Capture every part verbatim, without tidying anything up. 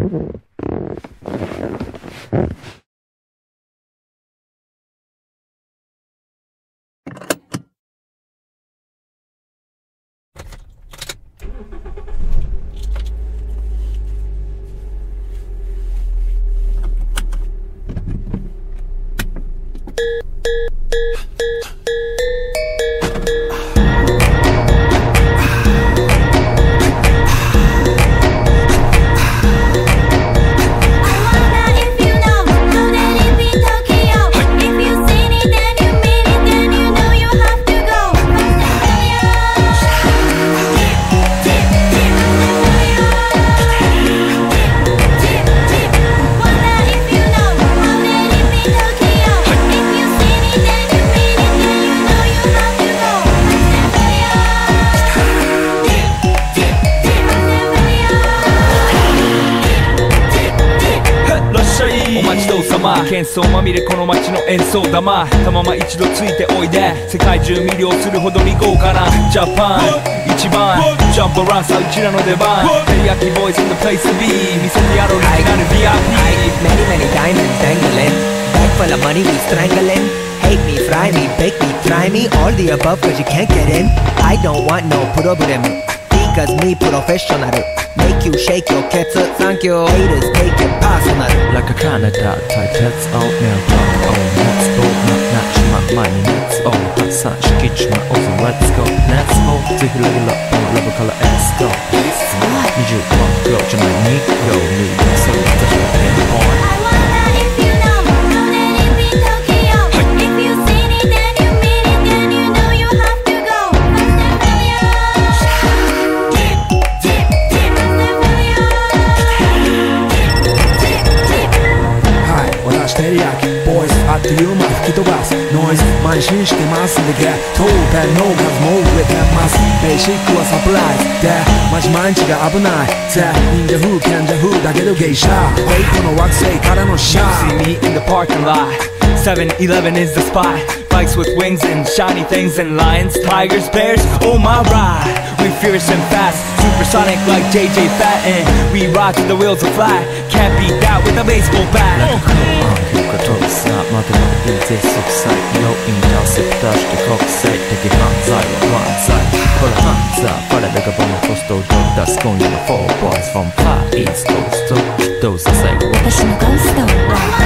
喧騒まみれこの街の演奏玉たまま一度ついておいで世界中魅了するほどに豪華なジャパン一番ジャンプアランさうちらの出番テリヤキボーイズ in the place to be 見せてやろうオリジナル ブイアイピー Many many diamonds dangling Bag full of money we strangling Hate me, fry me, bake me, try me All the above cause you can't get in I don't want no problem Because me professional Make you shake your cats Thank you Haters take it personal Like a Canada type Let's all now talk on Let's go not match my money Let's all have such kitchen also let's go Let's all ぜひレギュラーラブから Let's go にじゅうご秒じゃないに秒にそれ私はテンポンテリヤキボーイズあっという間吹き飛ばすノイズ慢心してますんでゲットペンの数も増えてますベーシックはサプライズでマジ毎日が危ないぜ忍者風賢者風だけど芸者ベイクの惑星からのシャー See me in the parking lot seven eleven is the spot Bikes with wings and shiny things and lions, tigers, bears, oh my ride We fierce and fast, supersonic like J J Fatten We ride till the wheels are flat, can't beat that with a baseball bat Like a cool が飛ぶさまでまで全息災要因調節出して国際的犯罪は万歳ほらハンザーパレルがボムコストを出す今夜の four boys from far east coast どうさせ私のゴースト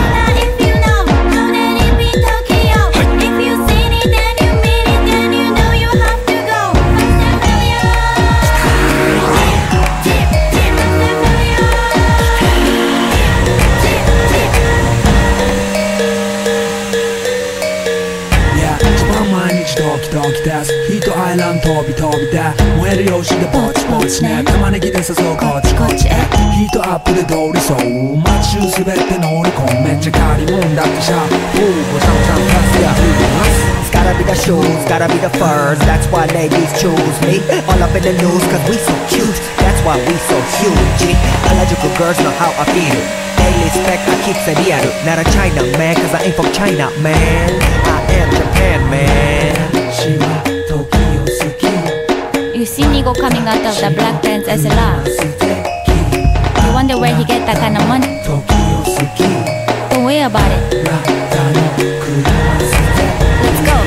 ドキですヒートアイランド飛び飛びで燃える用紙でポチポチね玉ねぎで誘うこっちこっちへヒートアップで通りそう街中すべて乗り込むめっちゃ借りもんだってシャープごちゃごちゃパスや吹いてます It's gotta be the shoes, gotta be the furs That's why ladies choose me All up in the news cause we so cute That's why we so huge Harajuku girls know how I feel Daily spec I keep it real Not a China man cause I ain't from China man I am Japan man You see Nigo coming out of the Black Pants S L R You wonder where he get that kind of money Don't worry about it Let's go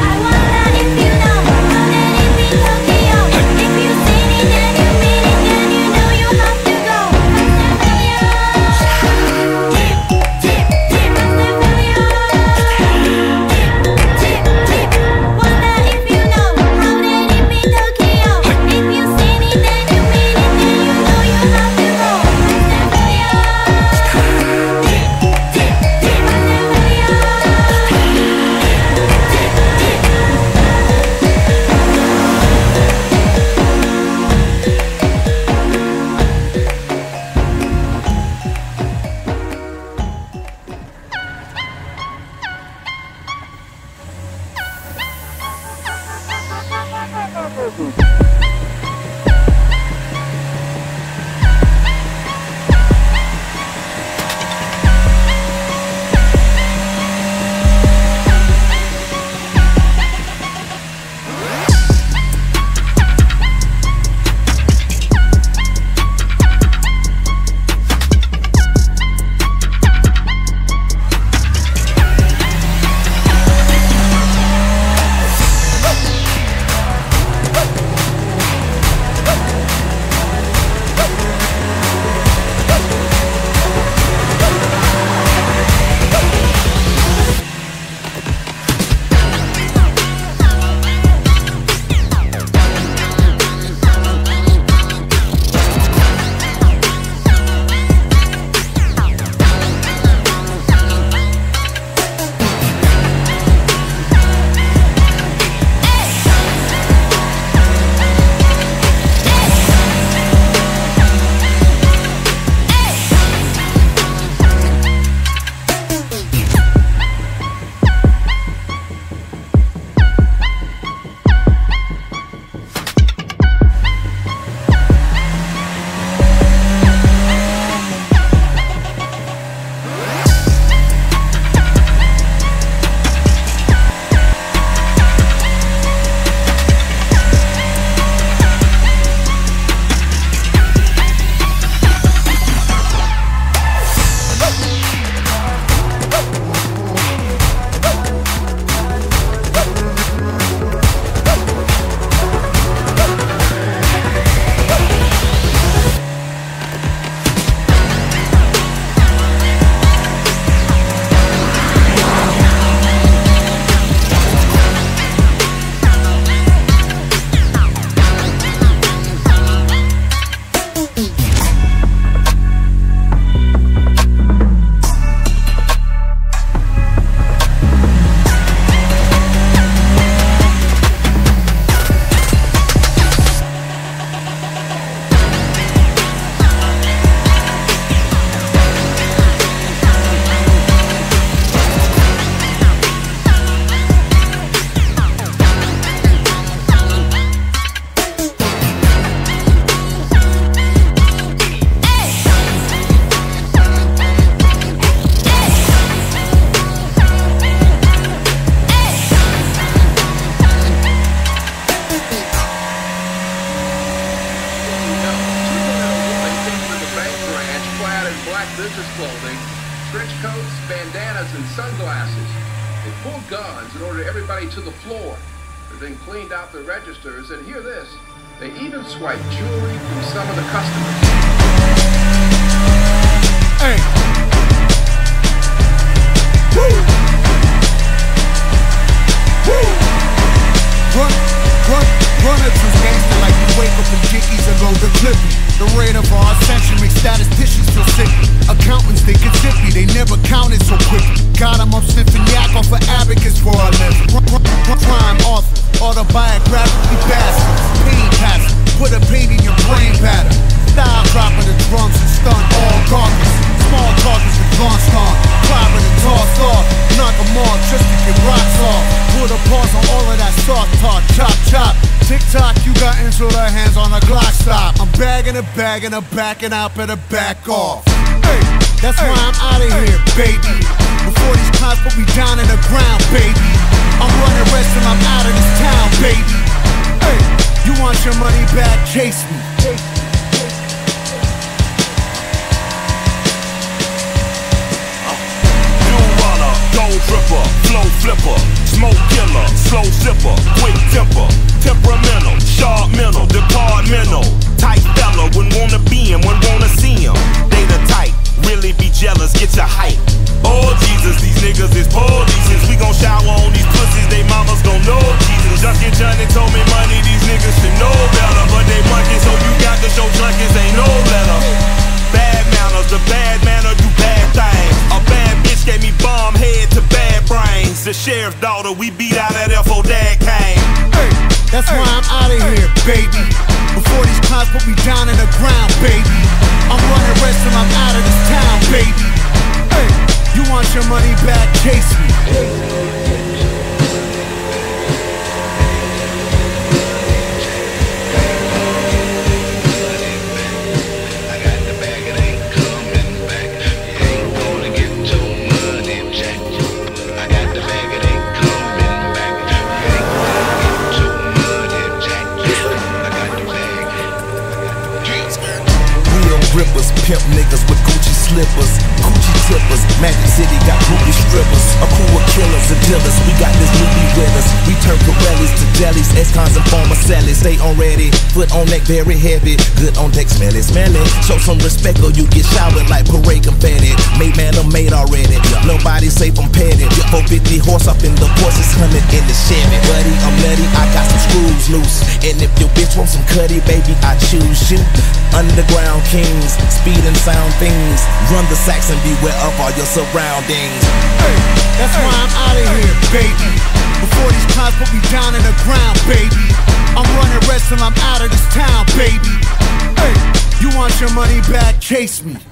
and sunglasses. They pulled guns and ordered everybody to the floor. They then cleaned out the registers, and hear this, they even swiped jewelry from some of the customers. Hey! Woo! Woo! Run, run, run it through gangster like you wake up in Dickies and load the clippy. The rate of our ascension makes statisticians feel sick. Accountants think it's zippy, they never counted so quick. Got 'em up sniffing yak off of abacus for a living. Crime authors, autobiographically bastards. Pain passes, put a pain in your brain pattern. Style dropping the drums and stun all garbage. Small targets with guns on, climbing and tossed off. Knock 'em off just to get rocks off. Put a pause on all of that soft talk, chop chop. Tick-tock, you got into the hands on a Glock stop. I'm bagging a bag and I'm backing out, better back off. Hey, that's hey. why I'm out of here, baby. Before these cops put me down in the ground, baby. I'm running rest and I'm out of this town, baby. Hey, you want your money back, chase me. Gold dripper, flow flipper, smoke killer, slow zipper, quick temper, temperamental, sharp mental, departmental, tight fella, wouldn't wanna be him, wouldn't wanna see him. Data tight, really be jealous, get your hype. Oh Jesus, these niggas is police. Since we gon' shower on these pussies, they mamas gon' know Jesus. Junkie Johnny told me money, these niggas should know better, but they monkey, so you got to show junkies ain't no letter. Bad manners, the bad manner do bad things. A bad bitch gave me bomb head to bad brains. The sheriff's daughter, we beat out at F O Dad came. Hey, that's hey. why I'm out of here, baby. Before these cops put me down in the ground, baby. I'm running rest and I'm out of this town, baby. Hey, you want your money back, chase me. Rippers, pimp niggas with Gucci slippers, Gucci tippers, Magic City got groupie strippers, a crew of killers and dealers, we got this newbie with us. We turn Pirellis to jellies, ex-cons and former sellies. Stay on ready, foot on neck very heavy, good on deck smelly, smelly. Show some respect or you get showered like parade confetti. Made man or made already, nobody safe, I'm petty. four fifty horse up in the Porsche, six hundred in the Chevy. Buddy, I'm nutty, I got some screws loose, and if your bitch wants some cutty, baby, I choose you. Underground kings, speed and sound things. Run the sacks and beware of all your surroundings. Hey, that's why I'm out of here, baby. Before these cops put me down in the ground, baby. I'm running rest and I'm out of this town, baby. Hey, you want your money back, chase me.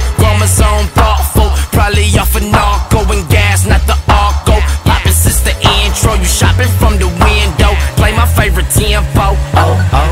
Thoughtful, probably off a narco and gas, not the arco. Poppin' since the C M four. Oh, oh.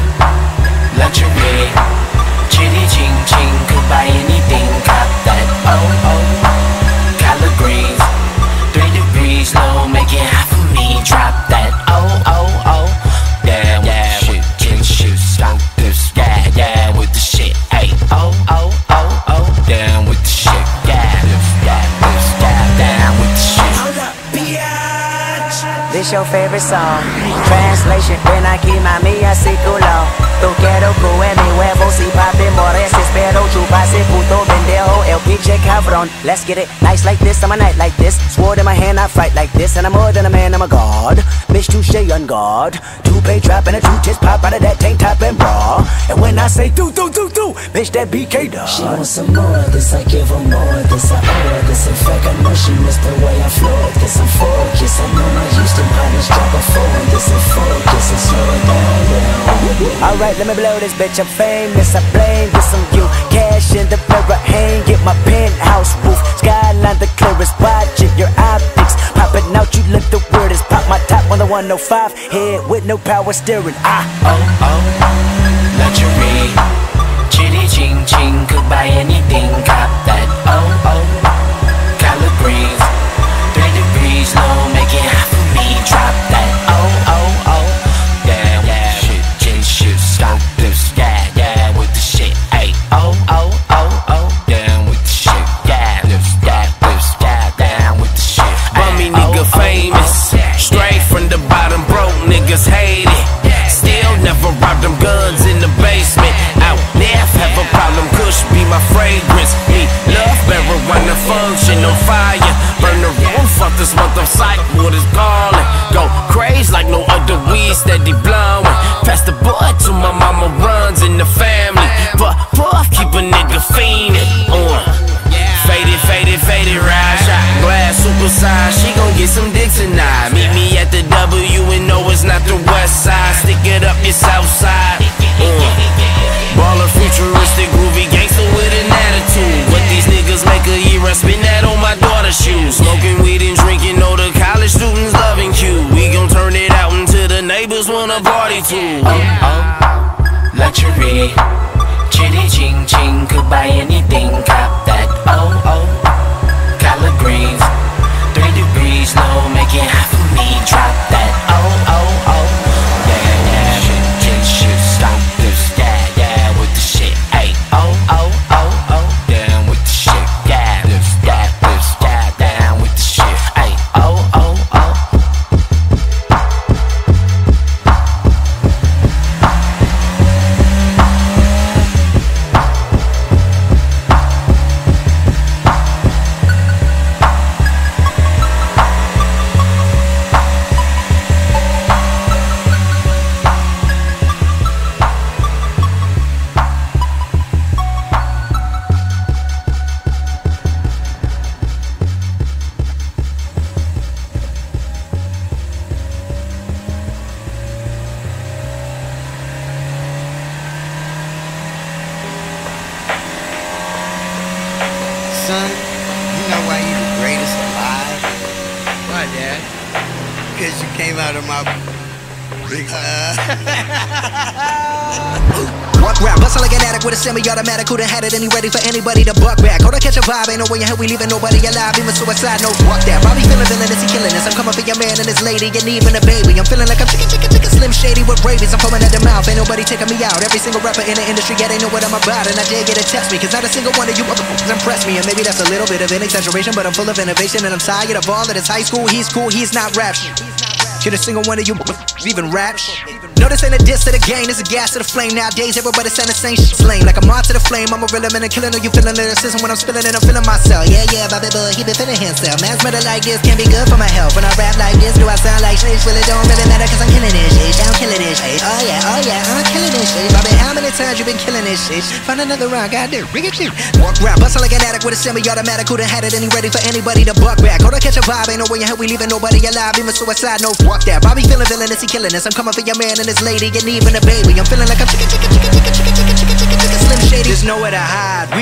Luxury. Chitty ching ching, could buy anything, cop that. Oh, oh. Collard greens. Three degrees low, make it hot for me, drop that. Oh, oh, oh. Yeah, yeah, with the shit, shoot, stop this. Yeah, yeah, with the shit. Hey, oh, oh, oh, oh. Down with the shit. Yeah, this, yeah, this, yeah, down with the shit. Hold up, biatch. This your favorite song. Translation, ven aquí mami así culo. Tu quiero que mi huevo si papi mores. Espero chuparse puto pendejo el pinche cabrón. Let's get it nice like this, I'm a night like this. Sword in my hand, I fight like this. And I'm more than a man, I'm a god. Bitch, touche on guard. Two-pay trap and a two-tits pop out of that tank top and bra. And when I say do, do, do, do, bitch, that B K dog. She wants some more of this, I give her more of this. I owe her this, in fact, I know she missed the way I flow this. I'm focused, I know my Houston hottest drop a phone. This is focus, and slow it down, down. Alright, let me blow this bitch, I'm famous, I blame this on you. Cash in the mirror, hang, get my penthouse roof. Skyline the clearest, watch it, your optics popping out, you look the weirdest. Pop my top on the one oh five, head with no power steering. Ah, oh, oh, luxury. Chitty ching ching, could buy anything, cop that. Oh, oh, collard greens. Three degrees low, make it hot for me, drop that. Oh, oh, oh. Damn, yeah, shit, J shit, stop this. Yeah, yeah, with the shit. Hey, oh, oh, oh, oh. Down with the shit. Yeah, this, yeah, this, yeah, down with the shit. Bummy nigga famous, straight from the bottom, broke niggas hate it. Still never robbed them guns in the basement. Out there, have a problem, Kush be my fragrance. Me love marijuana, function on fire. Burn the roof off this mother psych, what is calling. Go crazy like no other weed, steady blowing. Pass the boy to my mama, runs in the family. But puff, keep a nigga fiending on. Faded, faded, faded, ride shot. Glass super size, she gon' get some dick tonight. Meet me at the W and no, it's not the west side. Stick it up your south side. uh. Baller, futuristic, groovy gangster with an attitude. What these niggas make a year, I spin that on my daughter's shoes. Smoking weed and drinking, all the college students loving Q. We gon' turn it out until the neighbors wanna party too. Oh, oh, luxury. Chitty ching ching, could buy anything, cop that. Oh, oh, collard greens. Three degrees low, make it hot for me, drop that. Oh, oh, oh. Yeah, yeah, shit, shit, shit, stop this. Yeah, yeah, with the shit. Hey, oh, oh, oh, oh. Down with the shit. Yeah, this, yeah, this, yeah, down with the shit. Hey, oh, oh, oh. Son, you know why you the greatest alive? Why, Dad? Because you came out of my big uh. Walk round, bustle like an addict with a semi-automatic. Who done had it and he ready for anybody to buck back. Hold on, catch a vibe, ain't no way in hell we leaving nobody alive. Even suicide, no walk that. Bobby feeling villainous, he killing us. I'm coming for your man and his lady, and even a baby. I'm feeling like I'm chicken, chicken, chicken, slim shady with rabies. I'm foaming at the mouth, ain't nobody taking me out. Every single rapper in the industry, yeah, they know what I'm about. And I dare get to test me, cause not a single one of you motherfuckers impress me. And maybe that's a little bit of an exaggeration, but I'm full of innovation. And I'm tired of all of this high school. He's cool, he's not rap. Should a single one of you even rap? No, this ain't a diss to the game, this a gas to the flame. Nowadays, everybody saying the same shit's lame. Like I'm on to the flame, I'm a real man and killing. Know you feeling lyricism when I'm spilling and I'm feeling myself. Yeah, yeah, Bobby Boy, he been feeling himself. Man's better like this, can't be good for my health. When I rap like this, do I sound like shit? Really don't really matter, cause I'm killing this shit. I'm killing this shit. Oh yeah, oh yeah, I'm killing this shit. Bobby, how many times you been killing this shit? Find another round, goddamn, rig it shit. Walk around, bustle like an addict with a semi-automatic. Who done had it and he ready for anybody to buck back. Hold on, catch a vibe, ain't no way in hell we leaving nobody alive. Even suicide, no fuck that. Bobby feeling villainous, he killing us. I'm coming for your man and his lady, and even a baby. I'm feeling like I'm chicken, chicken, chicken, chicken, chicken, chicken, chicken, chicken, chicken, slim shady. There's nowhere to hide. We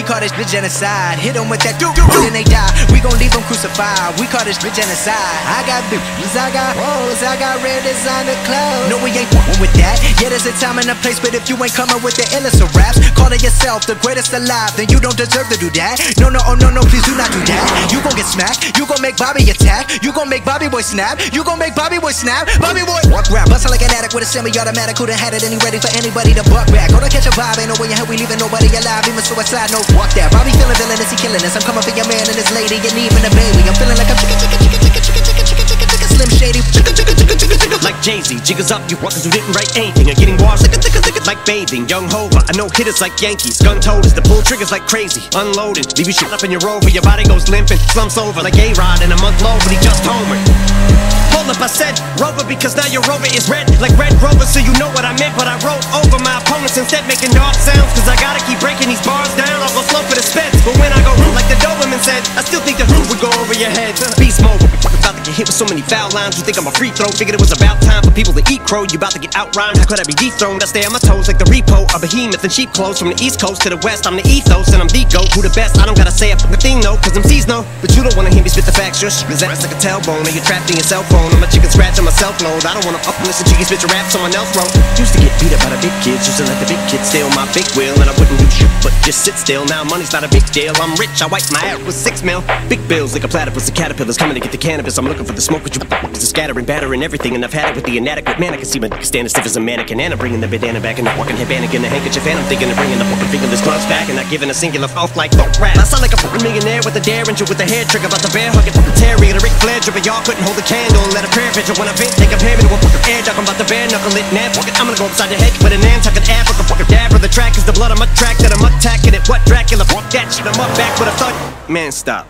We call this bitch genocide. Hit them with that doo doo then they die. We gon' leave them crucified. We call this bitch genocide. I got boots, I got hoes, I got red designer clothes. No, we ain't fucking with that. Yeah, there's a time and a place, but if you ain't coming with the illest of raps, calling yourself the greatest alive, then you don't deserve to do that. No, no, oh no, no, please do not do that. You gon' get smacked. You gon' make Bobby attack. You gon' make Bobby boy snap. You gon' make Bobby boy snap. Bobby boy walk rap, bustin' like an addict with a semi-automatic. Who done had it and he ready for anybody to buck back. Gonna catch a vibe, ain't no way in hell we leaving nobody alive. Even suicide, no fuck that. Bobby feeling villainous, he killing us. I'm coming for your man and his lady, and even a baby. I'm feeling like I'm chicken, chicken, chicken, chicken, chicken, chicken, chicken, chicken, chicken, Slim Shady. Chicken, chicken, chicken, chicken, chicken. Like Jay-Z, jiggers up, you walkers who didn't write anything are getting washed like, like bathing. Young Hova, I know hitters like Yankees. Gun toters, the pull triggers like crazy. Unloading, leave you shit up in your rover. Your body goes limping, slumps over like A-Rod in a month low, but he just homered. Hold up, I said Rover because now your Rover is red like Red Rover, so you know what I meant. But I wrote over my opponents instead, making dark sounds, cause I gotta keep breaking these bars down. I'll go slow for the speds, but when I go like the Doberman said, I still think the hoop would go over your head. Beast mode, about to get hit with so many foul lines. You think I'm a free throw? Figured it was about time for people to eat crow. You about to get out-rhymed, how could I be dethroned? I stay on my toes like the repo, a behemoth in sheep clothes. From the east coast to the west, I'm the ethos and I'm the GOAT. Who the best? I don't gotta say a fucking thing, no, cause I'm C's no. But you don't wanna hear me spit the facts, your shit resembles like a tailbone, and you're trapped in your cell phone. I'm a chicken scratch on my cell phone. I don't wanna up and listen to you spit your rap someone else wrote. Used to get beat up by the big kids, used to let the big kids steal my big wheel, and I wouldn't do shit but just sit still. Now money's not a big deal, I'm rich, I wipe my ass with six mil. Big bills like a platypus, the caterpillars coming to get the cannabis. I'm looking for the smoke, but you is scattering, battering everything, and I've had it with the inadequate man. I can see my dick stand as stiff as a mannequin, and I'm bringing the bandana back and the walking headband in the handkerchief, and I'm thinking of bringing the fucking fingerless gloves back and not giving a singular off like folk rap. I sound like a fucking millionaire with a derringer with a hair trigger, about the bear hugging fucking Terry and a Ric Flair dripper. Y'all couldn't hold a candle and let a prayer picture when I vent. They compare me to a fucking air duck. I'm about to bare knuckle it, nap. I'm gonna go upside your head with a Nantucket Africa fucking dab. The track is the blood I'm track that I'm attacking it. What Dracula? Fuck that shit. I'm up back with a thud. Man, stop.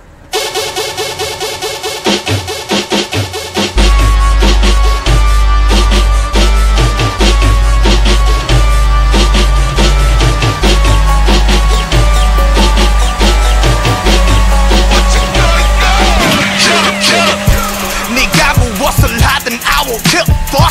I won't kill, boy.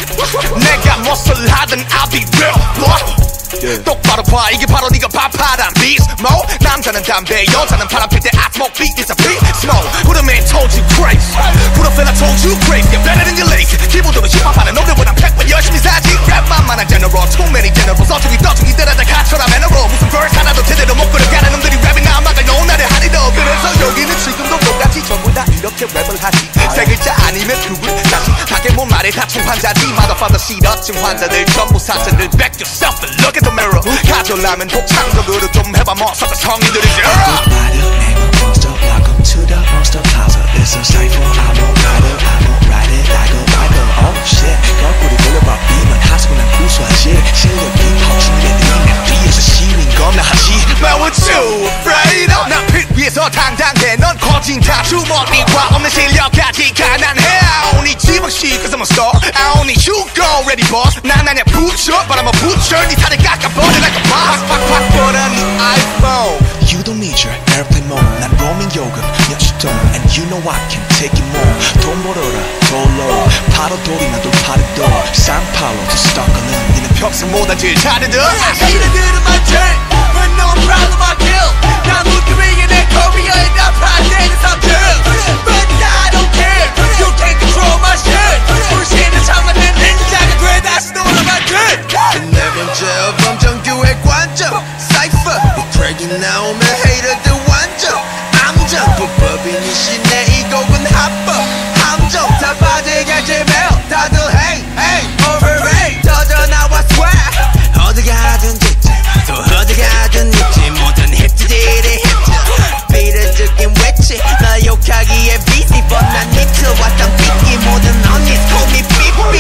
내가 무엇을 하든 I'll be real, boy. Yeah. 똑바로 봐, 이게 바로 네가 밥하란 beast mode. 남자는 담배, 여자는 바람 필 때 I smoke beat, it's a beast mode. Who the man told you crazy? Who the fella told you crazy? You're better than your league. 기본적으로 힙합하는 놈들보단 팩만 열심히 사지. 랩만만한 general, too many generals. 어쩌기 떠주기 때려다 가처럼 애너로. 무슨 verse 하나도 제대로 못 끌어가는 놈들이 랩이 나 막을 놓은 나를 하니 더. 그래서 여기는 지금도 똑같이 전부 다 이렇게 랩을 하지. 세 글자 아니면 그분 다시 밖에 못 말해 다친 환자지. Motherfucker 시러친 환자들 전부 사자들. Back yourself and look at the mirror. 가져라면 독창적으로 좀 해봐 멋서가 성인들이지. Monster, welcome to the Monster Plaza. It's a cypher, I won't ride it, I won't ride it like a biker. Oh shit, 거꾸로 돌려봐 비만 하수구난 구수하지. 실력이 헛치는 애들이 뒤에서 시민 겁나하지. But what you afraid of? 난 빛 위에서 당당해. 넌 거진 다 주머니와 없는 실력까지 가난해. I only 지방시 cause I'm a star. I only you go ready boss. 난 아냐 butcher, but I'm a butcher. 네 살을 깎아버려 like a boss. 팍팍팍 뻗어 네 iPhone. You don't need your airplane mode. 난 roaming 요금 몇십 돈. And you know I can take it more. 돈 벌어라 dollar. 파도 돌이 나도 파도도. 산파울로 to Stockholm. 니는 평생보다 제일 잘해도 I hate to do to my turn. But no problem I kill. 난 웃기면 내 커리어에 나 반대는 삼촌. But I don't care. You can't control my shit. 불신을 참아낸 닌자가 돼 다시 돌아만든. 내 문제와 범정규의 관점. Cypher. 브레이크 나오면 hater들 완전. 암정. 불법인 이신내 이 곡은 합법. 함정. 다 빠지겠지 매일. 다들 hey hey overrate. 터져나와 swag. 어디 가든 짓지. 또 어디 가든 있지. 모든 힙들이 힙들. 비례적인 외치. 나 욕하기에 busy but 난 니트 왔던 삐끼. 모든 언니's call me 삐삐.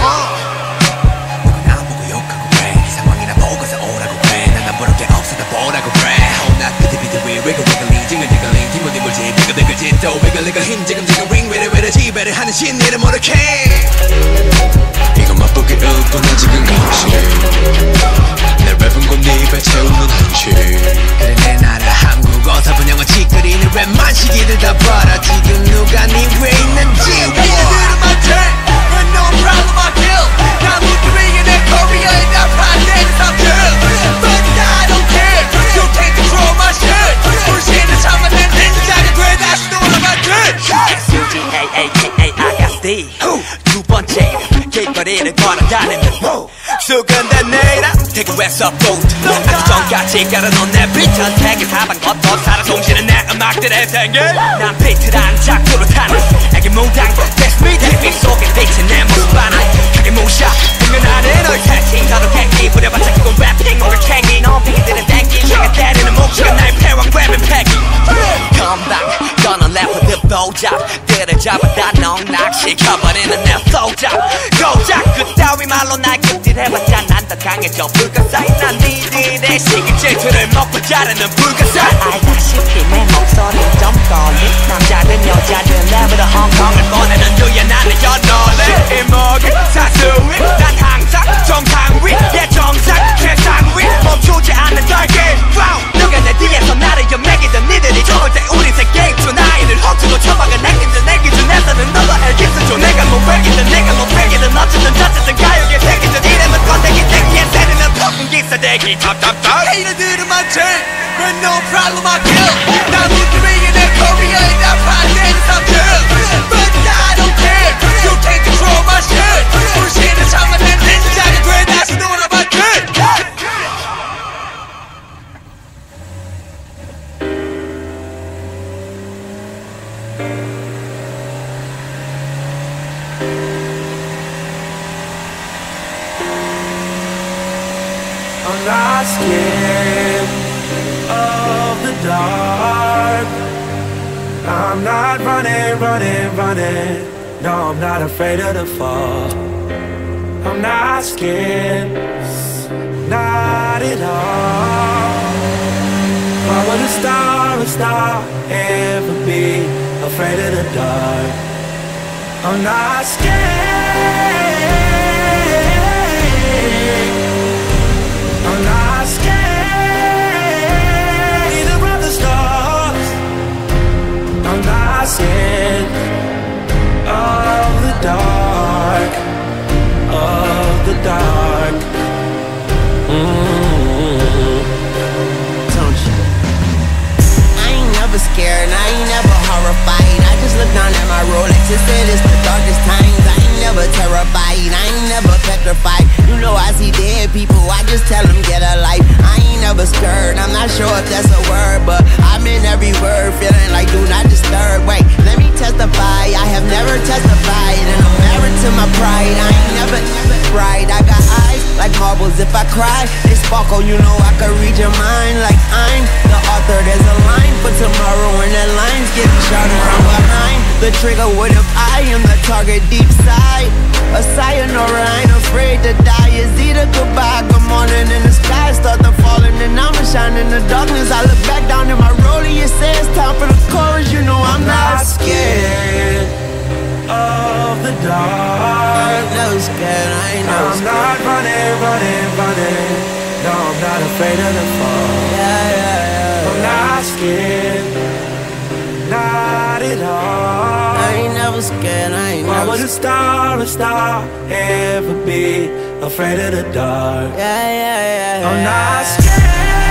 누구나 보고 욕하고 그래. 이 상황이나 보고서 오라고 그래. 난 안 부를 게 없어 다 보라고 그래. 나 비트비트 위 위글 위글링 징글징글링 팀원이 물지 비글비글지 또 위글리글 힘 지금지금 링 위르위르 지배를 하는 신내를 모르게. 이거 맛보기 웃고 나 지금 감시. 내 랩은 곧 네 입에 채우는 한시. 그래 내 나라 한국어사 분영어 찌끄리는 랩만 시기들 다 봐라. 지금 누가 네 왜 있는지. Hey, do my turn, but no problem I kill. 난 웃기면 내 커리어에 나 반대는 삼촌. But I don't care, you can't control my 거리를 걸어다니는 수근된 내일아 대구에서 보트 아주 전까지 깔아놓은 내 비전 세계 사방 걷어 살아 숨쉬는 내 음악들의 생길 난 비트라는 작두를 타는 애기 무당 That's me 대비 속에 비친 내 모습 하나 크게 무셔 등근하는 너의 채팅 서로 객기 부려봤자 그건 래핑 뭔가 캥기 넌 피기들은 땡기 내가 때리는 몫이가 나의 패왕 랩은 패기 Come back gonna let with the blowjob 때를 잡아다 넉낙시켜버리는 내 flowjob 고작 그따위 말로 날 급딜해봤자 난 더 강해져 불가사의 난 니들의 시기 질투를 먹고 자르는 불가사의 알다시피 내 목소리 좀 떨리 남자든 여자든 내버려 엉덩을 꺼내는 누야 나는 연놀리 이목이 사수위 난 항상 정상 위 예 정상 최상 위 멈추지 않는 달기 누가 내 뒤에서 나를 연맥이던 니들이 좋을 때 우리 새 게임 중 나이를 허투루 처박은 행진들 내 기준에서는 너도 알겠어 줘 내가 뭐 백이든 내가 뭐 백이든 어쨌든 저쨌든 가요계 새끼들 이름은 건데기 땡기에 새르는 폭풍 기사대기 탑탑탑 Hater들은 많지 But no problem I kill 난 웃기면 내 코리아에 나 반대는 삼킬 But I don't care You can't control my shit 불신을 참아 내 닌자가 돼 다시 놀아봤지 I'm not scared of the dark. I'm not running, running, running. No, I'm not afraid of the fall. I'm not scared, not at all. Why would a star, a star ever be afraid of the dark? I'm not scared. I'm not scared either of the stars. I'm not scared of the dark, of the dark. Mm-hmm. Don't you? I ain't never scared and I ain't never horrified. I just look down at my Rolex and said it's the darkest times. I ain't never terrified, I ain't never petrified. You know I see dead people, I just tell them get a life. I ain't never scared, I'm not sure if that's a word, but I'm in every word, feeling like do not disturb. Wait, let me testify, I have never testified, and I'm married to my pride. I ain't never, never bright. I got eyes like marbles. If I cry, they sparkle. You know I can read your mind like I'm the author. There's a line for tomorrow, and that line's getting shorter. I'm behind the trigger. What if I am the target deep side? A sayonara, I ain't afraid to die. It's either goodbye, good morning, and the sky start to falling, and I'ma shine in the darkness. I look back down in my rollie, it says time for the chorus. You know I'm, I'm not scared of the dark. I ain't never scared, I ain't never I'm scared. not running, running, running. No, I'm not afraid of the fall. Yeah, yeah, yeah. I'm not scared, not at all. I ain't never scared, I ain't Why never would a star, a star ever be afraid of the dark? Yeah, yeah, yeah, yeah. I'm not scared.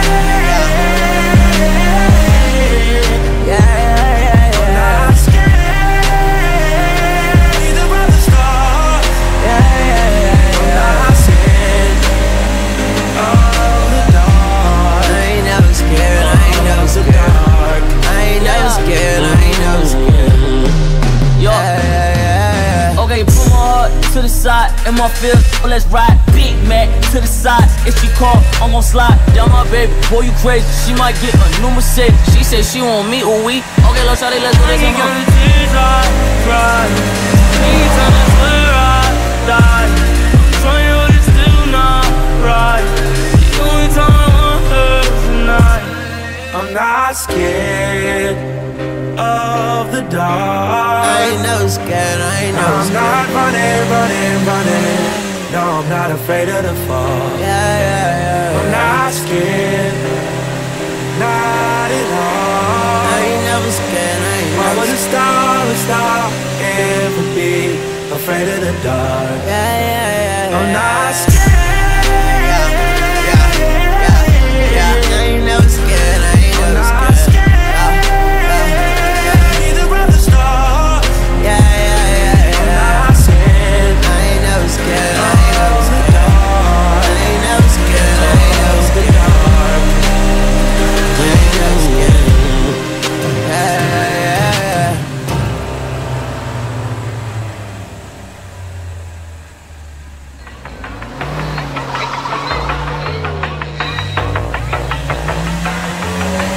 Yeah, yeah, yeah, yeah. I'm not scared either of the stars. Yeah, yeah, yeah, I'm not scared of the dark. I ain't never scared, I ain't never scared. I ain't never scared, I ain't never scared. Yo, yeah, yeah, yeah. Okay, put my heart to the side in my field, well, let's ride. Big Mac to the side. If she call, I'm gon' slide down my baby. Boy, you crazy. She might get a new Mercedes. She said she want me, ooh we. Okay, let's try this, let's do this. I get the tears I cry. Anytime that's where I die. I'm trying but it's still not right. The only time I want her tonight. I'm not scared of the dark. I ain't never scared, I ain't never I'm scared. not running, running, running. No, I'm not afraid of the fall. Yeah, yeah, yeah. I'm not scared, not at all. I ain't never scared, I ain't Why never would a star, a star ever be afraid of the dark? Yeah, yeah, yeah. I'm not scared. I ain't never scared, I ain't never scared. Either of the stars. Yeah, yeah, yeah, yeah. I'm not scared. I ain't never scared.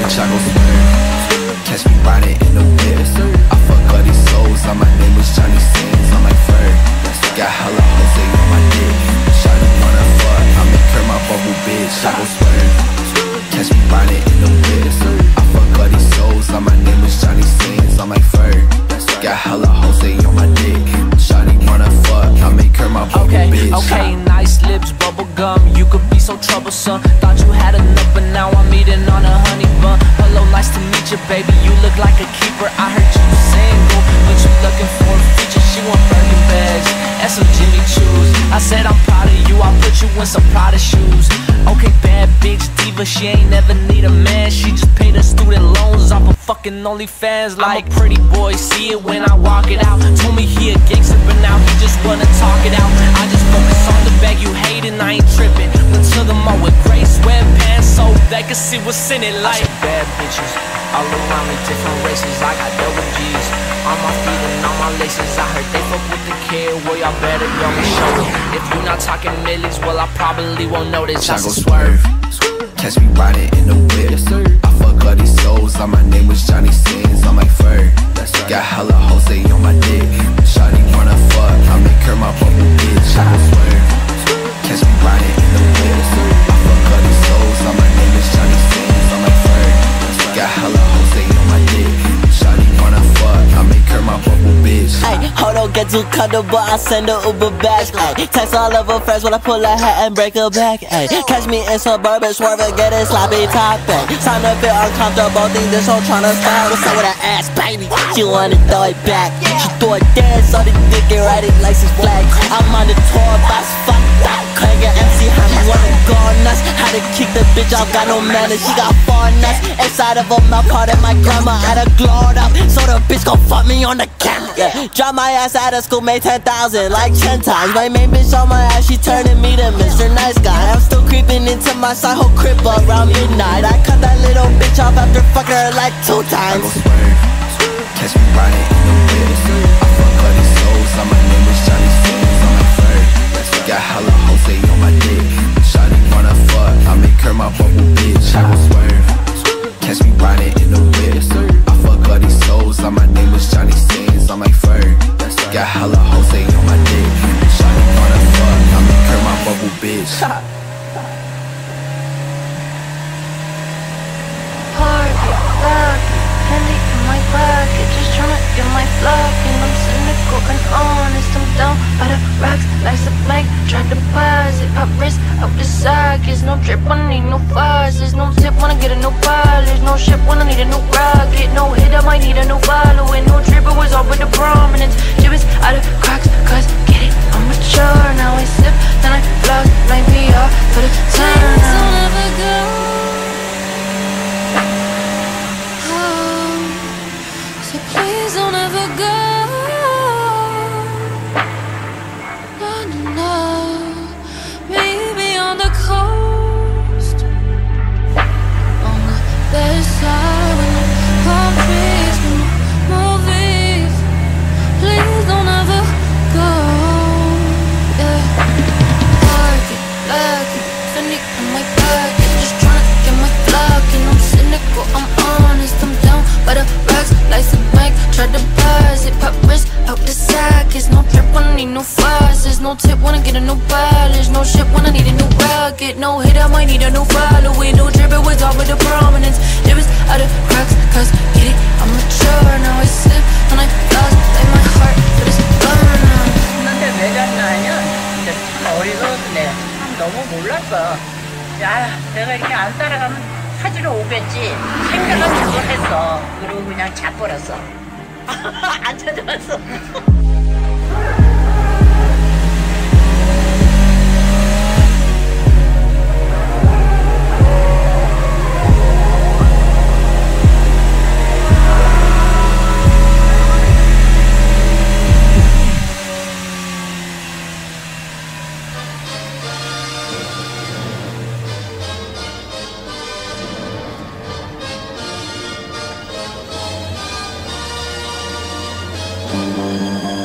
bitch, I go swerve. Catch me riding in the whip. I fuck all these souls, and my name was Johnny Sins. I'm like Ferg. Got hella Jose on my dick. Shawty wanna fuck, I make her my bubble bitch. I go swerve. Catch me riding in the whip. I fuck all these souls, and my name was Johnny Sins. I'm like Ferg. Got hella Jose on my dick. Shawty wanna fuck, I make her my bubble okay, bitch. Okay, nice lips, bubble gum. You could be so troublesome. Thought you had enough, but now I'm eating on a honey bun. Hello, nice to meet you, baby. You look like a keeper. I heard you single, but you looking for a feature. She want Birkin bags and some Jimmy Choos. I said I'm proud of you. I'll put you in some Prada shoes. Okay, bad bitch diva. She ain't never need a man. She just paid her student loans off of fucking OnlyFans. Like I'm a pretty boy, see it when I walk it out. Told me he a gangster, but now he just wanna talk it out. I just focus on the bag you hating, I ain't tripping. Went to the mall with gray sweatpants so they could see what's in it. Like bad bitches all around me, different races. I got double G's on my feet and on my laces. I heard they fuck with the kid, well y'all better go and show it. If you not talking millions, well I probably won't notice. I go swerve. Catch me riding in the whip. I fuck all these souls, and my name was Johnny Sins. I'm like Ferg. Got hella Jose on my dick. Shawty wanna fuck, I make her my bubble bitch. I go swerve. Catch me riding in the whip. I fuck all these souls, and my name is Johnny Sins. I'm like Ferg. Got hella Jose on my dick. Shawty wanna fuck, I make her my bubble bitch. Ay, hold on, get too comfortable, I send her Uber back. Ay, text all of her friends when I pull her hat and break her back. Ay, catch me in suburban, swerve and get a sloppy top. Ay, time to feel uncomfortable, think this whole tryna style. What's up with her ass, baby? She wanna throw it back. She throw it dance on the dick and ride it like six flags. I'm on the tour bus, fuck that. Craig and M C, how me wanna go nuts. How to kick the bitch off, got no manners. She got four nuts inside of her mouth, caught in my grandma had her glowed up. So the bitch gon' fuck me on the camera. Yeah. Drop my ass out of school, made ten thousand like ten times. My main bitch on my ass, she turning me to Mister Nice Guy. I'm still creeping into my side whole crib around midnight. I cut that little bitch off after fucking her like two times. Catch me riding in the whip. I fuck all these souls, and my name was Johnny Sins. I'm like Ferg. Got hella Jose on my dick. Shawty wanna fuck, I make her my bubble bitch. I go swerve. Catch me riding in the whip. I fuck all these souls, and my name was Johnny Sins. I'm like Ferg. Got hella Jose on my dick. Shawty wanna fuck, I make her my bubble bitch. Party, loud, candy in my pocket, just tryna get my flock. And I'm cynical and honest, I'm down by the rocks, like a blank, try to deposit, pop wrist up the sockets. No drip, I need no faucets, no tip when I get a new polish, no ship when I need a new rocket, no hit, I might need a new following, no drip, it was all with the prominence. Jibbits out of Crocs, cause get it, I'm mature, now I sip, then I floss, like P R for the turn. Please don't ever go. So please don't ever go. No, no, no. Maybe on the coast, on the better side, with no palm trees, no movies. Please don't ever go. Yeah. Park it, lock it, Fendi in my pocket, just tryna get my flock. And I'm cynical, I'm honest, I'm down by the rocks, like a bank, try to deposit, pop wrist out the sockets. No trip when I need no faucets, no tip when I get a new polish, no ship when I need a new rocket, no hit, I might need a new following, no drip, it was all with the prominence. It was out of Crocs, cause get it, I'm mature, now I sip, and I lost like my heart, but it's burning. 근데 왜 잤냐면 진짜 참 어이가 없네. 너무 몰랐어. 야, 내가 이렇게 안 따라가면 찾으러 오겠지 생각은 그걸 했어. 그리고 그냥 자버렸어. 안 찾아왔어. Thank you.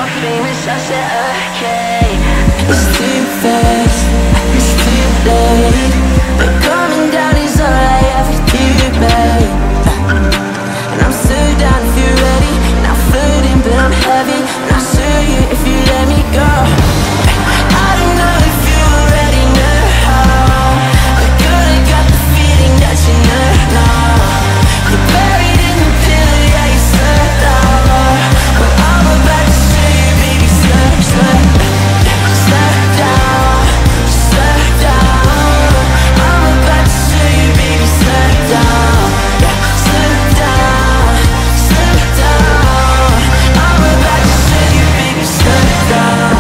I'm famous, I said okay. It's too fast, it's too late. But coming down is all I ever do, babe. And I'm so down if you're ready. Not floating, but I'm heavy. And I'll show you if you let me go. I don't know if you already know how. I could've got the feeling that you know now. You're buried in the pill, yeah, you're so down. But I'm about to show you, baby, slow, slow. Slow down, slow down. I'm about to show you, baby, slow down. Slow down, slow down. I'm about to show you, baby, slow down.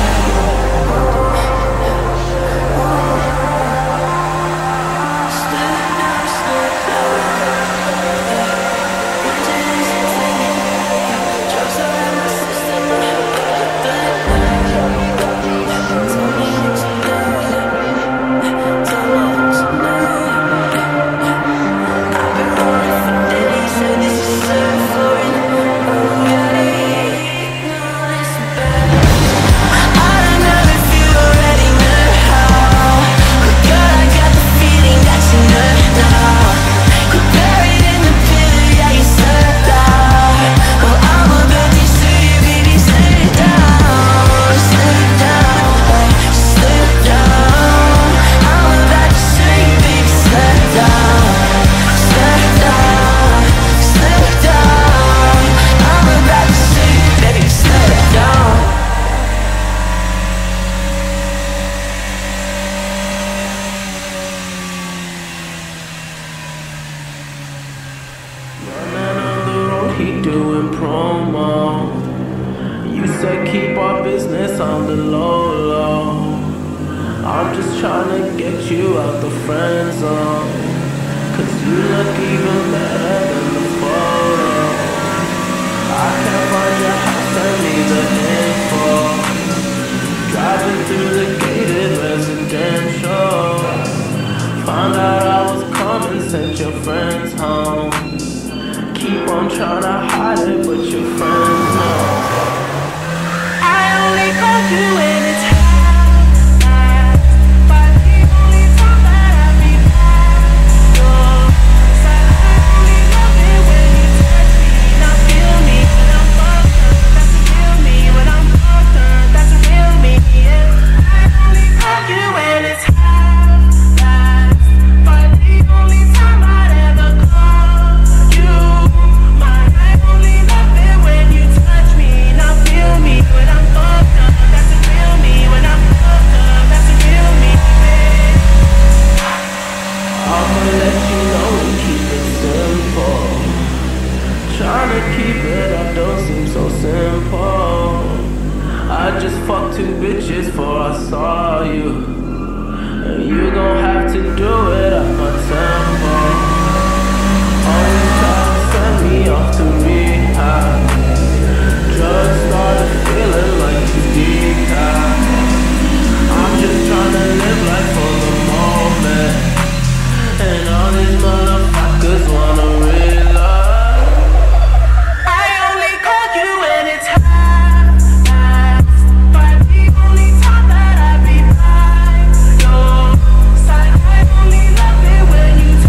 He doing promo. You said keep our business on the low low. I'm just trying to get you out the friend zone. Cause you look even better than the photo. I can't find your house, I need the info. Driving through the gated residential. Found out I was coming, sent your friends home. Keep on trying to hide it, but your friends know. I only call you when it's two bitches before I saw you. And you gon' have to do it at my tempo. Always try to send me off to rehab. Drugs started feeling like you decaf. I'm just trying to live life for the moment. And all these motherfuckers wanna realize I only call you when it's hot. When you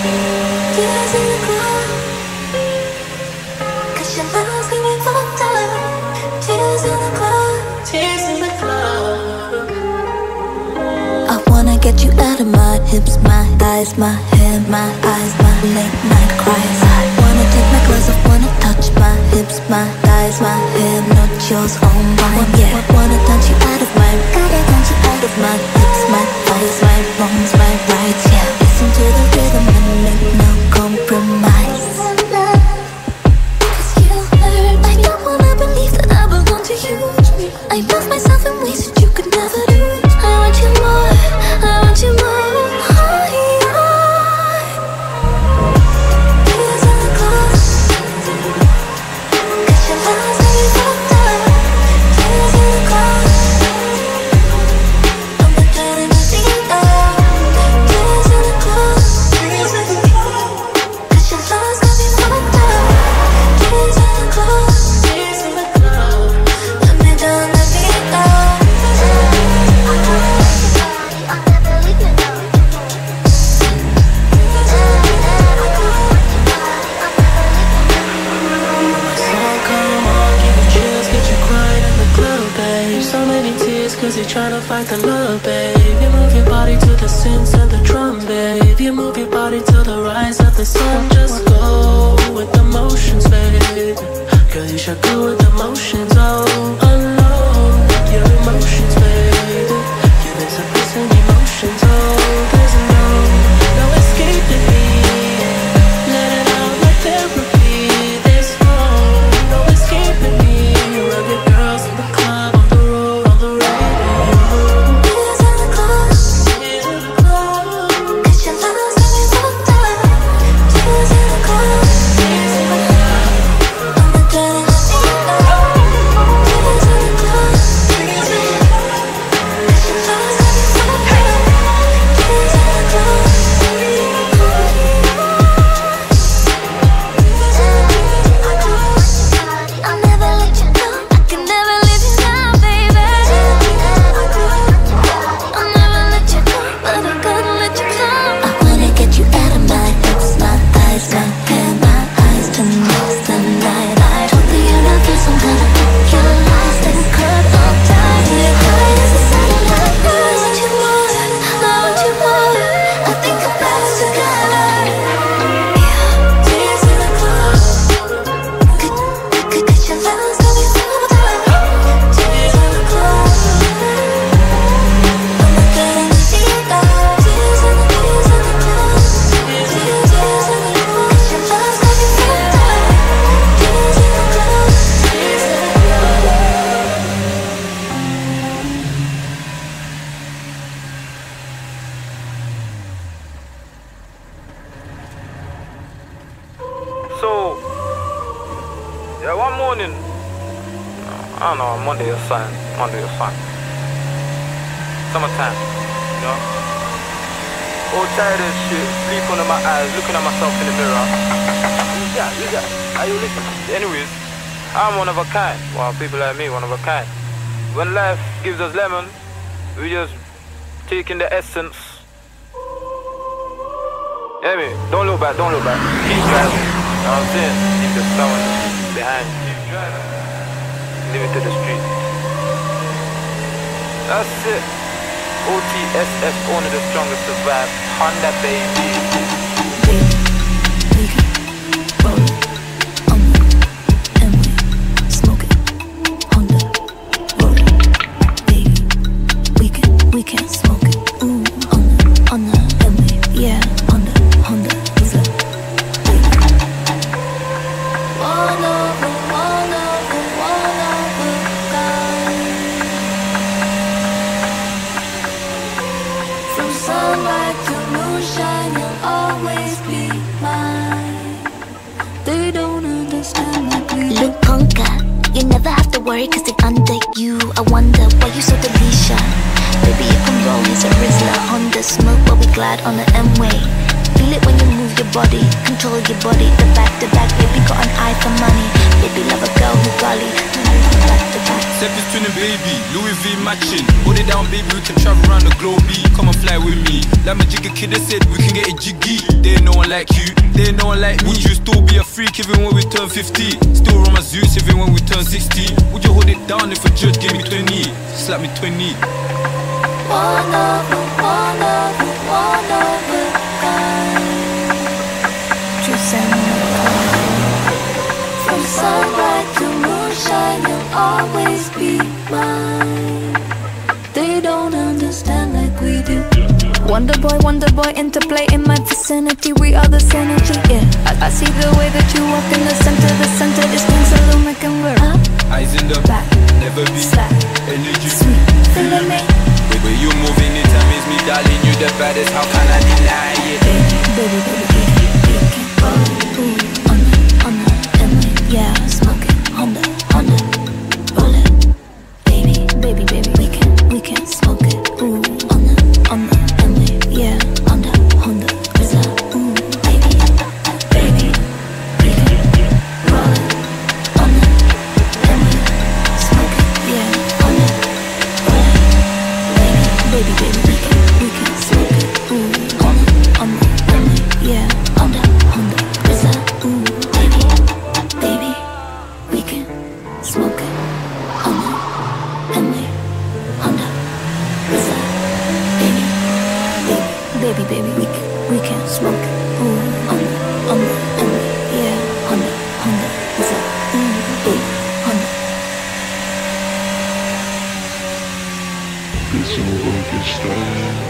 Tears in the club, 'cause your love's got me fucked up. Tears in the club, tears in the club. I wanna get you out of my hips, my thighs, my hair, my eyes, my late night cries. I wanna take my clothes off, wanna touch my hips, my thighs, my hair, not yours, all mine. Yeah, wanna touch you out of my, gotta touch you out of my hips, my thighs, my wrongs, my rights. Yeah, listen to the rhythm and make no compromise. Cause you hurt, I don't wanna believe that I belong to you. I love myself in ways that you could never do. I want you more, I want you more. Cause you're trying to fight the love, babe. You move your body to the synths and the drum, babe. You move your body to the rise of the sun. Just go with the motions, babe. Girl, you should go with the motions, oh. Unload your emotions, babe. You've been suppressing emotions, oh. There's no, no escaping me. Let it out like therapy. There's no, no escaping me. Rub your girls in the club, on the road, on the road. So, yeah, one morning, I don't know, Monday or something, Monday or something. Summertime, you know? All tired and shit, sleep under my eyes, looking at myself in the mirror. Yeah, yeah, are you listening? Anyways, I'm one of a kind. Well, people like me, one of a kind. When life gives us lemon, we just take in the essence. Hear me? Don't look back, don't look back. Keep driving. You know what I'm saying? Leave the sound behind you. Leave it to the street. That's it. O T S S, only the strongest survive. Honda, baby. We can smoke it, ooh, on the, on the M W, yeah, on the, on the, is it? One of a, one of a, one of a kind. From sunlight to moonshine, you'll always be mine. They don't understand like we do. Look, punker, you never have to worry cause they under you. I wonder why you so deletion. Baby, you can roll, he's a Rizzler. Honda smoke, but we glide on the M-way. Feel it when you move your body, control your body. The back to back, baby got an eye for money. Baby love a girl who golly, back to back. Steppers twinning, baby, Louis V matching. Hold it down, baby, we can travel around the globe. Come and fly with me. Like my jigger kid, I said we can get it jiggy. There ain't no one like you, there ain't no one like me. Would you still be a freak even when we turn fifty? Still run my Zeus even when we turn sixty? Would you hold it down if a judge gave me twenty? Slap me twenty. One over, one over, one over time. Just send me a call. From sunrise to moonshine, you'll always be mine. They don't understand like we do. Wonder boy, wonder boy, interplay in my vicinity. We are the synergy, yeah. I, I see the way that you walk in the center. The center is things that don't make them work. Eyes in the back, never be slack. Energy, sweet, feeling me. The way you moving it amaze me, darling. You the baddest, how can I deny it? Baby, baby, baby, baby, you can roll. Ooh, on the, on the, Emily, yeah, smoke it. Honda, Honda, roll it. Baby, baby, baby, we can, we can smoke it. Ooh, on the, on the, Emily, yeah, Honda, Honda, Rizza. Ooh, baby, baby, we can roll it. On the, Emily, smoke it, yeah, Honda, roll it. Baby, baby, we can, we can smoke it. Ooh, on the, on the, Emily, yeah, Honda, Honda, Rizza. Ooh, baby, baby, we can smoke it. On the, Emily, Honda, Rizza. Baby, baby, baby, baby, we can, we can smoke it. Ooh, on the, on the, Emily, yeah, Honda, Honda, Rizza. Ooh, baby, Honda. It's over, get started.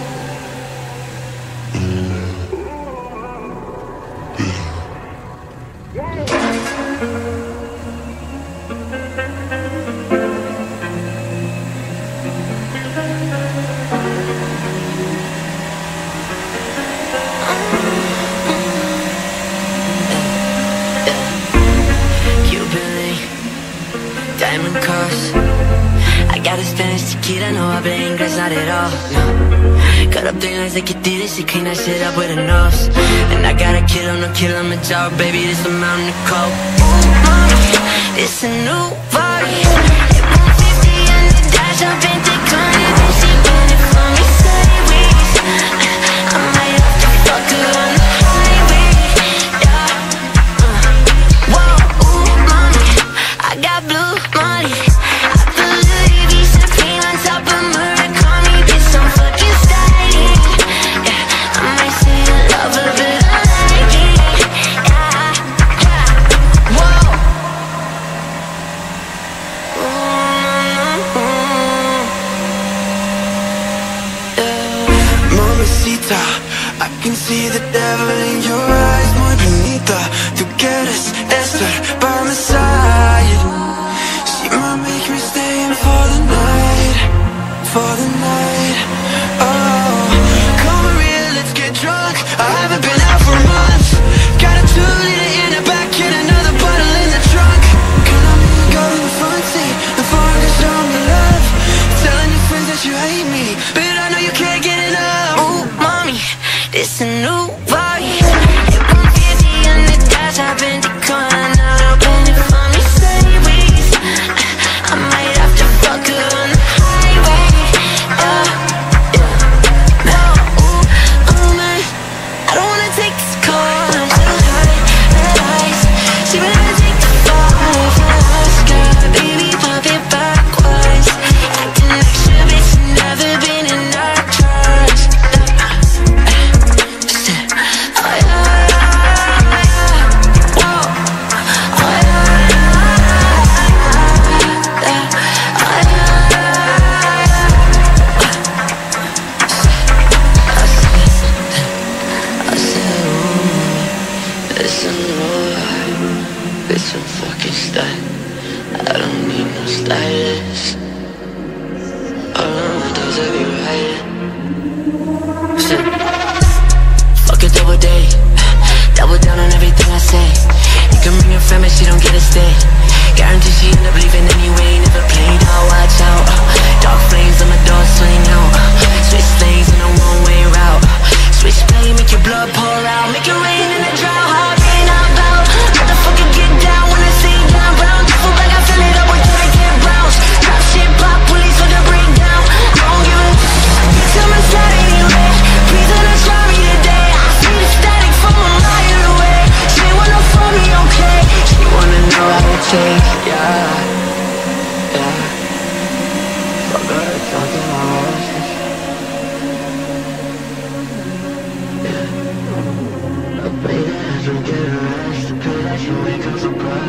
Diamond cars. I got a Spanish tequila, no habla English, not at all, no. Cut up three lines like you did it, she clean that shit up with her nose. And I got a kid on no kill, I'm a job, baby, this a mountain of coke. Ooh, mommy, it's a new body. It one fifty on the dash, I've been taking it, and she get it for me sideways. I might have to fuck her on the highway, yeah. uh. Whoa, ooh, mommy, I got blue money. I put Louis V champagne on top of Murakami, bitch, I'm fucking styling. Yeah, I might say I love her, but I like it. Yeah, yeah. Whoa. Mamacita, I can see the devil in your eyes, muy bonita. Tú quieres estar by my side. She might make me stay in for the night, for the night. Oh, come real, let's get drunk. I haven't been out for months. Got a two liter in the back and another bottle in the trunk. Can I mean go in the front seat? The phone can show me love. Telling your friends that you hate me, but I know you can't get enough. Ooh, mommy, this a new body. It one fifty on the dash, I've been declining. Now open it for me sideways. I might have to fuck her on the highway. Yeah, yeah. No, ooh, oh man, I don't wanna take this call. I'm too high, red eyes. She would never take the fall for us, girl. Baby, pop it backwards. Acting like she bitch, never been in our trust.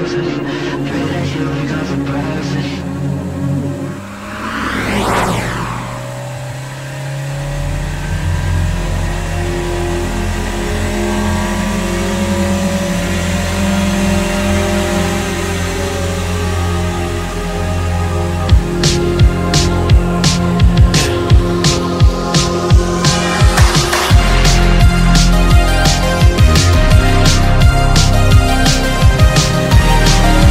houses. Pray that you wake up for breakfast. We'll be right back.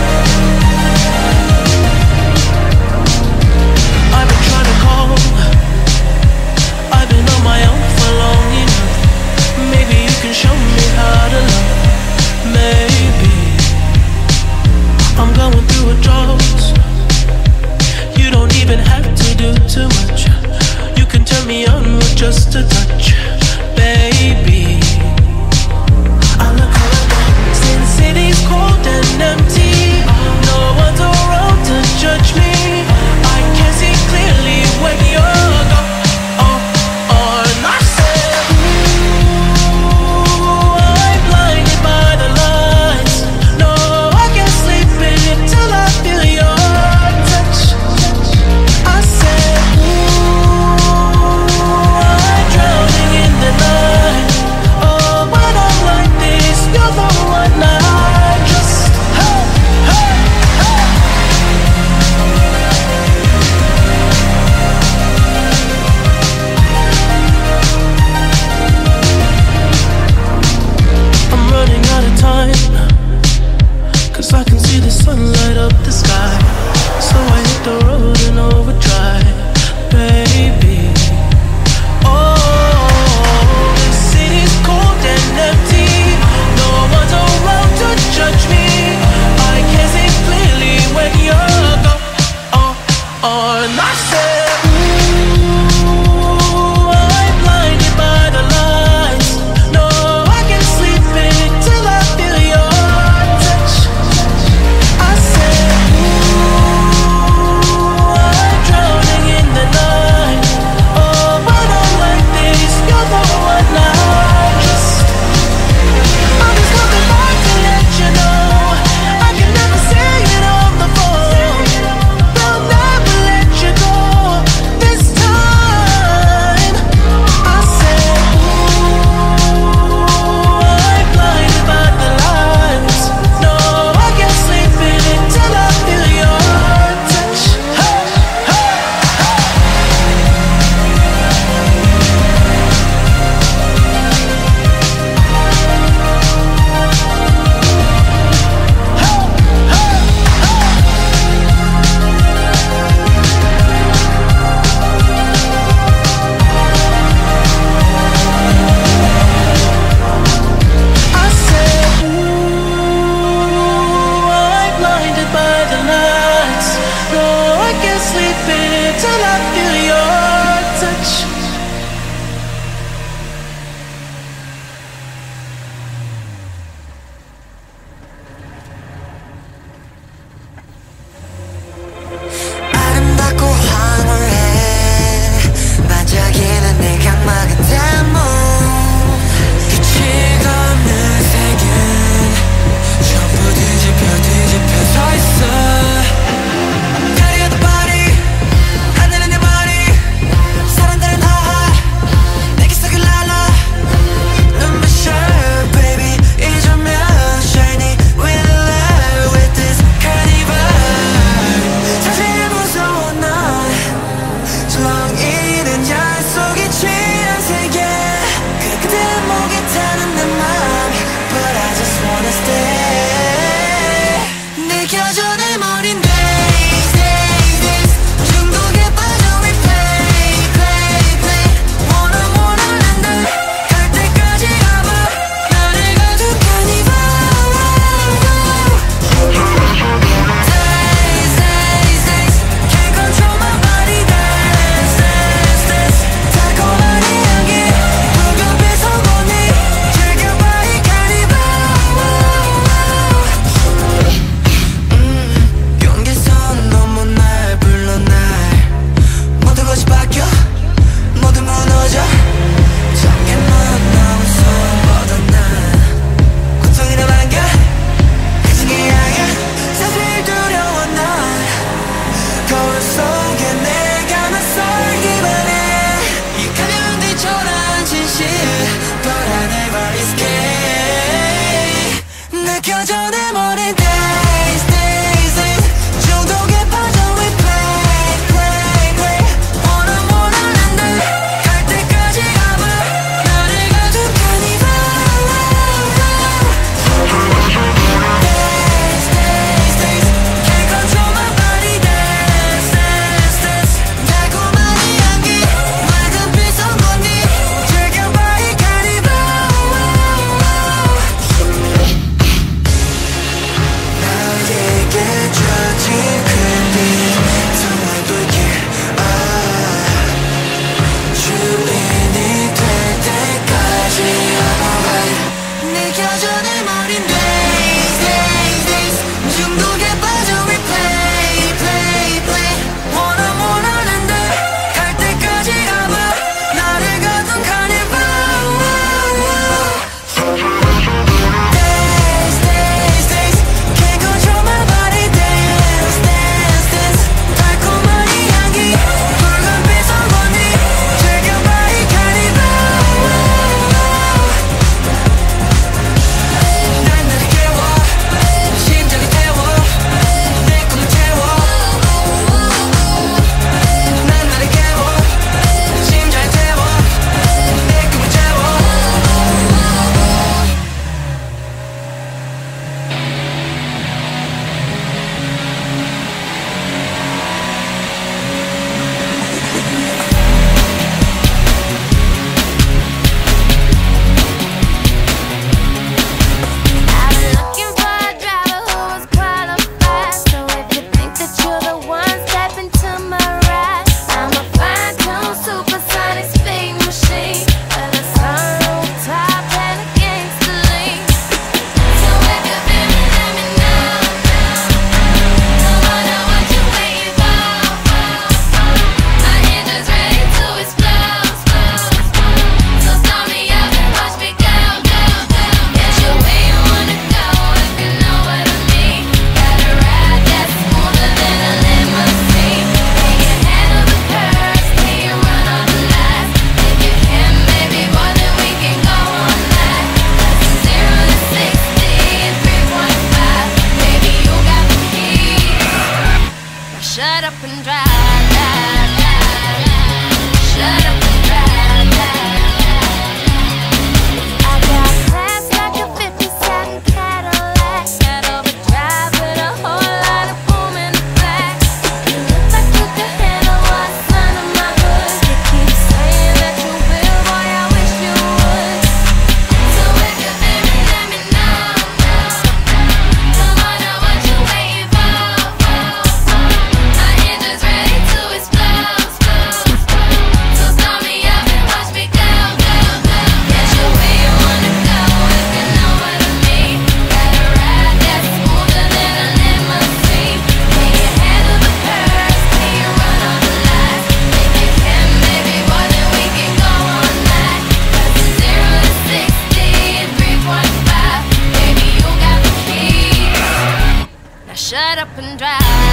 up and drive.